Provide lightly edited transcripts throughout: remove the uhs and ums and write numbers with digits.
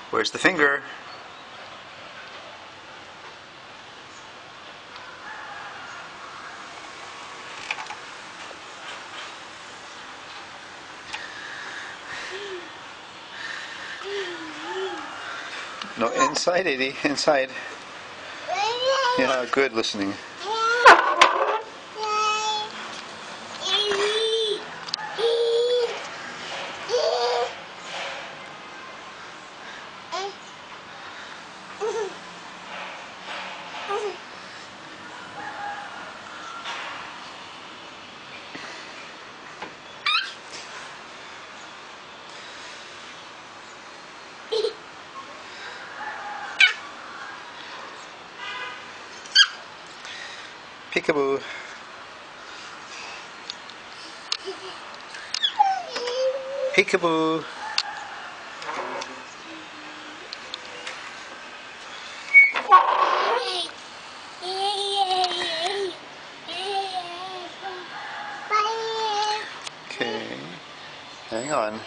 Where's the finger? No, inside, Eddie, inside. Yeah, good listening. Peekaboo. Peekaboo. Okay. Hang on.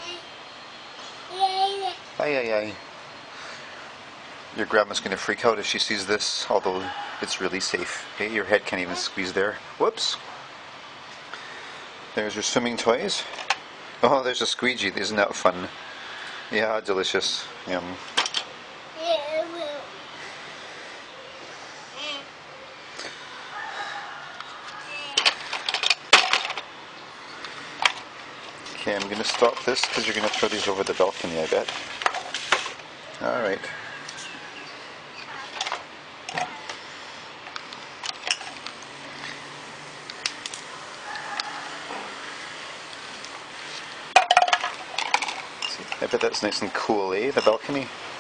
Ay, ay, ay. Your grandma's going to freak out if she sees this, although it's really safe. Okay, your head can't even squeeze there. Whoops. There's your swimming toys. Oh, there's a squeegee. Isn't that fun? Yeah, delicious. Yum. Okay, I'm going to stop this because you're going to throw these over the balcony, I bet. Alright. I bet that's nice and cool, eh? The balcony.